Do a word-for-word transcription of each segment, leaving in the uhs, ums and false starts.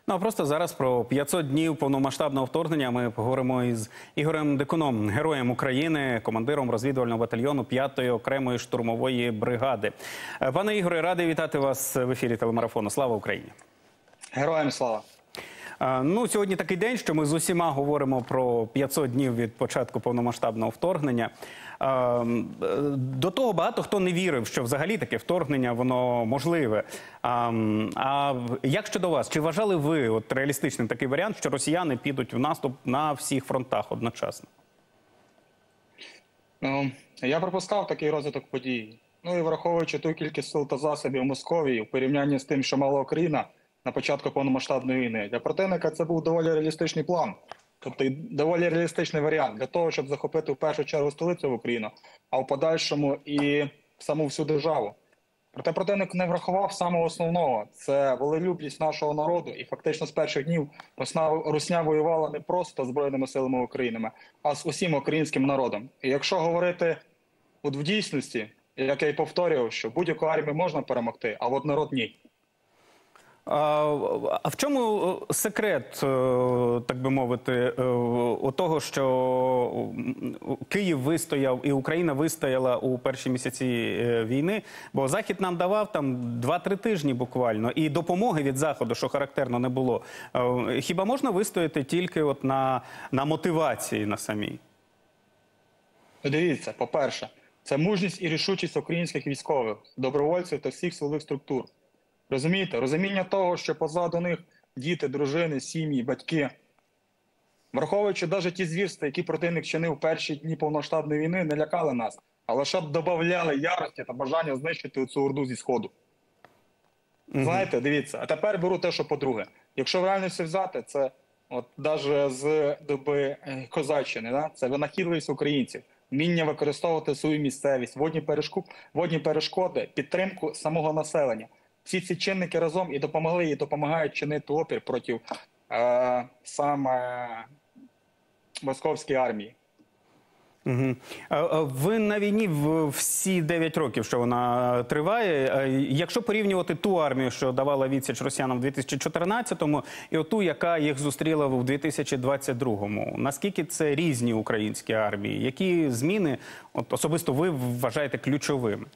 Ну а просто зараз про п'ятсот днів повномасштабного вторгнення ми поговоримо із Ігорем Дикуном, героєм України, командиром розвідувального батальйону п'ятої окремої штурмової бригади. Пане Ігоре, радий вітати вас в ефірі телемарафону. Слава Україні! Героям слава! Ну, сьогодні такий день, що ми з усіма говоримо про п'ятсот днів від початку повномасштабного вторгнення. До того багато хто не вірив, що взагалі таке вторгнення, воно можливе. А як щодо вас? Чи вважали ви от реалістичним такий варіант, що росіяни підуть в наступ на всіх фронтах одночасно? Ну, я припускав такий розвиток подій. Ну і враховуючи ту кількість сил та засобів Московії в порівнянні з тим, що мала Україна на початку повномасштабної війни, для противника це був доволі реалістичний план. Тобто доволі реалістичний варіант для того, щоб захопити в першу чергу столицю в Україну, а в подальшому і саму всю державу. Проте противник не врахував самого основного – це волелюбність нашого народу. І фактично з перших днів Русня воювала не просто Збройними силами України, а з усім українським народом. І якщо говорити от в дійсності, як я й повторював, що будь-яку армію можна перемогти, а от народ – ні. А в чому секрет, так би мовити, того, що Київ вистояв і Україна вистояла у перші місяці війни? Бо Захід нам давав там два-три тижні буквально, і допомоги від Заходу, що характерно, не було. Хіба можна вистояти тільки от на, на мотивації на самій? Дивіться, по-перше, це мужність і рішучість українських військових, добровольців та всіх силових структур. Розумієте? Розуміння того, що позаду них діти, дружини, сім'ї, батьки. Враховуючи навіть ті звірства, які противник чинив в перші дні повномасштабної війни, не лякали нас, а лише додавали ярості та бажання знищити цю орду зі Сходу. Угу. Знаєте, дивіться, а тепер беру те, що по-друге. Якщо в реальності взяти, це от навіть з доби Козаччини, да? Це винахідливість українців, вміння використовувати свою місцевість, водні перешкоди, водні перешкоди, підтримку самого населення. Всі ці чинники разом і допомогли, і допомагають чинити опір проти е, саме московської армії. Угу. Ви на війні всі дев'ять років, що вона триває. Якщо порівнювати ту армію, що давала відсіч росіянам в дві тисячі чотирнадцятому, і оту, яка їх зустріла в дві тисячі двадцять другому, наскільки це різні українські армії? Які зміни от, особисто ви вважаєте ключовими?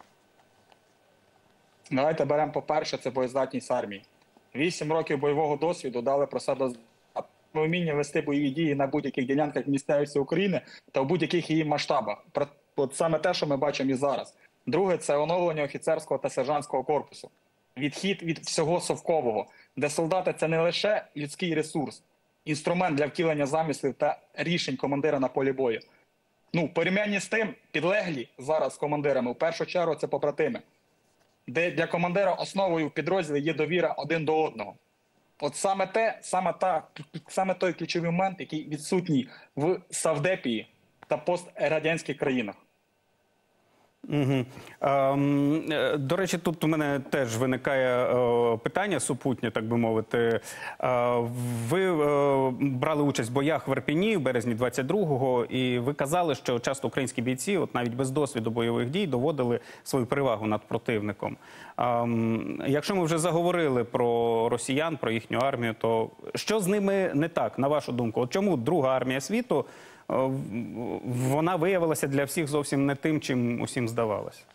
Давайте беремо, по-перше, це боєздатність армії. Вісім років бойового досвіду дали про себе вміння вести бойові дії на будь-яких ділянках місцевості України та в будь-яких її масштабах. От саме те, що ми бачимо і зараз. Друге – це оновлення офіцерського та сержантського корпусу. Відхід від всього совкового, де солдати – це не лише людський ресурс, інструмент для втілення замислів та рішень командира на полі бою. Ну, в порівнянні з тим, підлеглі зараз з командирами, в першу чергу, це побратими, де для командира основою в підрозділі є довіра один до одного. От саме те, саме, та, саме той ключовий момент, який відсутній в Савдепії та пострадянських країнах. Угу. Ем, до речі, тут у мене теж виникає е, питання супутнє, так би мовити. Е, ви е, брали участь в боях в Ірпені в березні двадцять другого, і ви казали, що часто українські бійці, от навіть без досвіду бойових дій, доводили свою перевагу над противником. Ем, якщо ми вже заговорили про росіян, про їхню армію, то що з ними не так, на вашу думку? От чому друга армія світу вона виявилася для всіх зовсім не тим, чим усім здавалося?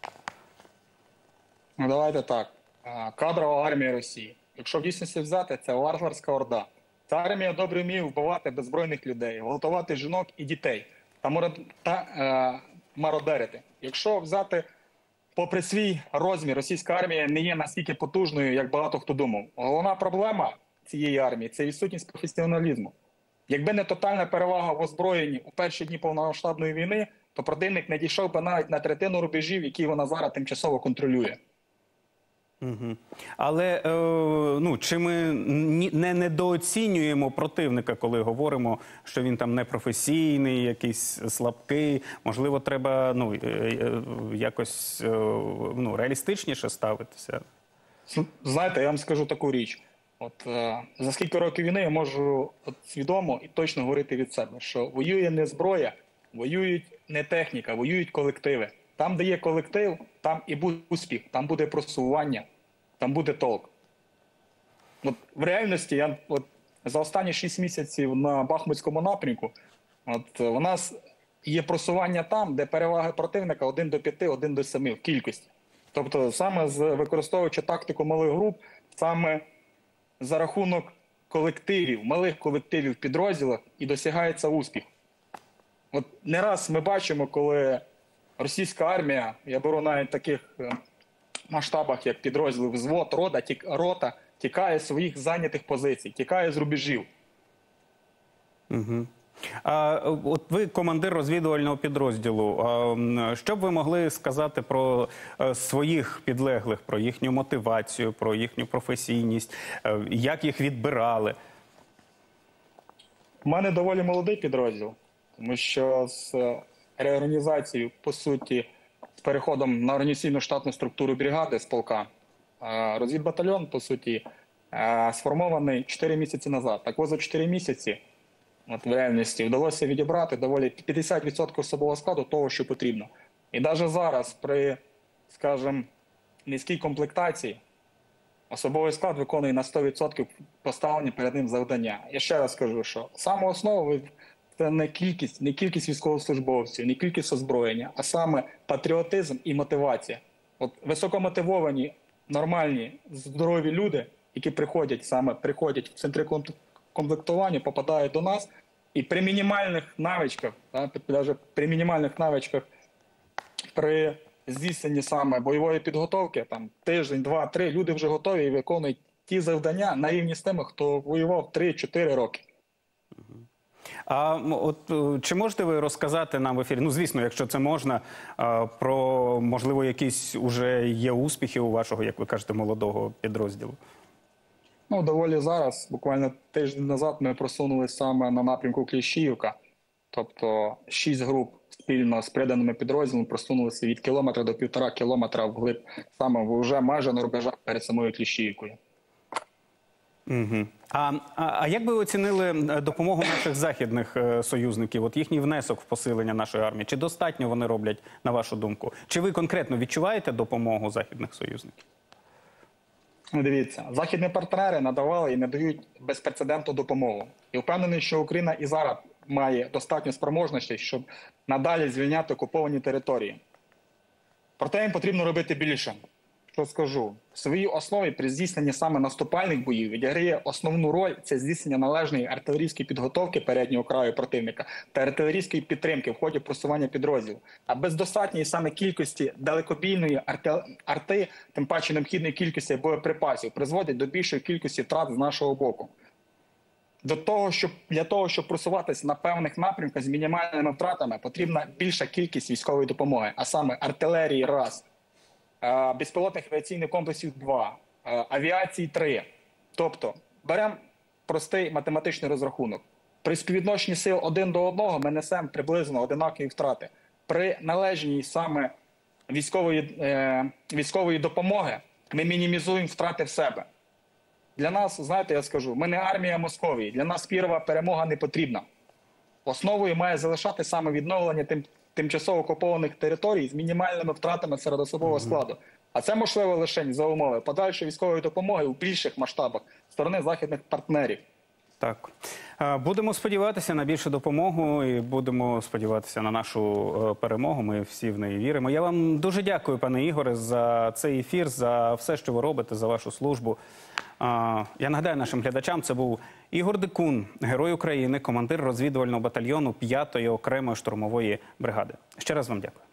Ну, давайте так. Кадрова армія Росії. Якщо в дійсності взяти, це варварська орда. Ця армія добре вміє вбивати беззбройних людей, гвалтувати жінок і дітей та, мород... та е... мародерити. Якщо взяти, попри свій розмір, російська армія не є настільки потужною, як багато хто думав. Головна проблема цієї армії – це відсутність професіоналізму. Якби не тотальна перевага в озброєнні у перші дні повномасштабної війни, то противник не дійшов би навіть на третину рубежів, які вона зараз тимчасово контролює. Угу. Але е, ну, чи ми не недооцінюємо противника, коли говоримо, що він там непрофесійний, якийсь слабкий? Можливо, треба ну, е, е, якось е, ну, реалістичніше ставитися? Знаєте, я вам скажу таку річ. От е, за скільки років війни я можу от, свідомо і точно говорити від себе, що воює не зброя, воюють не техніка, воюють колективи. Там, де є колектив, там і буде успіх, там буде просування, там буде толк. От в реальності я от за останні шість місяців на Бахмутському напрямку, от у нас є просування там, де перевага противника один до п'яти, один до семи в кількості. Тобто саме з використовуючи тактику малих груп, саме за рахунок колективів, малих колективів в підрозділах і досягається успіх. От не раз ми бачимо, коли російська армія, я беру навіть в таких масштабах, як підрозділи взвод, рота, тік, рота, тікає з своїх зайнятих позицій, тікає з рубежів. Угу. А от ви командир розвідувального підрозділу. А що б ви могли сказати про своїх підлеглих, про їхню мотивацію, про їхню професійність, як їх відбирали? У мене доволі молодий підрозділ, тому що з реорганізацією, по суті, з переходом на організаційну штатну структуру бригади з полка, розвідбатальйон, по суті, сформований чотири місяці назад. Так ось за чотири місяці от в реальності вдалося відібрати доволі п'ятдесят відсотків особового складу того, що потрібно. І навіть зараз при, скажімо, низькій комплектації особовий склад виконує на сто відсотків поставлені перед ним завдання. Я ще раз скажу, що саме основа – це не кількість, не кількість військовослужбовців, не кількість озброєння, а саме патріотизм і мотивація. От високомотивовані, нормальні, здорові люди, які приходять саме приходять в центри комплектування, попадають до нас, і при мінімальних навичках, навіть при мінімальних навичках, при здійсненні саме бойової підготовки, там тиждень, два, три, люди вже готові і виконують ті завдання на рівні з тими, хто воював три-чотири роки. А от чи можете ви розказати нам в ефірі, ну звісно, якщо це можна, про, можливо, якісь уже є успіхи у вашого, як ви кажете, молодого підрозділу? Ну, доволі зараз, буквально тиждень назад ми просунулися саме на напрямку Кліщіївка. Тобто шість груп спільно з приданими підрозділами просунулися від кілометра до півтора кілометра вглиб, саме вже майже на рубежах перед самою Кліщіївкою. Угу. А, а, а як би ви оцінили допомогу наших західних е, союзників, от їхній внесок в посилення нашої армії? Чи достатньо вони роблять, на вашу думку? Чи ви конкретно відчуваєте допомогу західних союзників? Дивіться, західні партнери надавали і надають безпрецедентну допомогу. І впевнений, що Україна і зараз має достатньо спроможностей, щоб надалі звільняти окуповані території. Проте їм потрібно робити більше. Що скажу? В своїй основі при здійсненні саме наступальних боїв відіграє основну роль – це здійснення належної артилерійської підготовки переднього краю противника та артилерійської підтримки в ході просування підрозділів. А без достатньої саме кількості далекобійної арти, арти, тим паче необхідної кількості боєприпасів, призводить до більшої кількості втрат з нашого боку. До того, щоб, для того, щоб просуватися на певних напрямках з мінімальними втратами, потрібна більша кількість військової допомоги, а саме артилерії – раз, безпілотних авіаційних комплексів – два, авіації – три. Тобто, беремо простий математичний розрахунок. При співвідношенні сил один до одного ми несемо приблизно однакові втрати. При належній саме військової, е, військової допомоги ми мінімізуємо втрати в себе. Для нас, знаєте, я скажу, ми не армія Московії, для нас пірова перемога не потрібна. Основою має залишати саме відновлення тим, тимчасово окупованих територій з мінімальними втратами серед особового складу. А це можливо лише за умови подальшої військової допомоги у більших масштабах сторони західних партнерів. Так. Будемо сподіватися на більшу допомогу і будемо сподіватися на нашу перемогу. Ми всі в неї віримо. Я вам дуже дякую, пане Ігоре, за цей ефір, за все, що ви робите, за вашу службу. Я нагадаю нашим глядачам, це був Ігор Дикун, Герой України, командир розвідувального батальйону п'ятої окремої штурмової бригади. Ще раз вам дякую.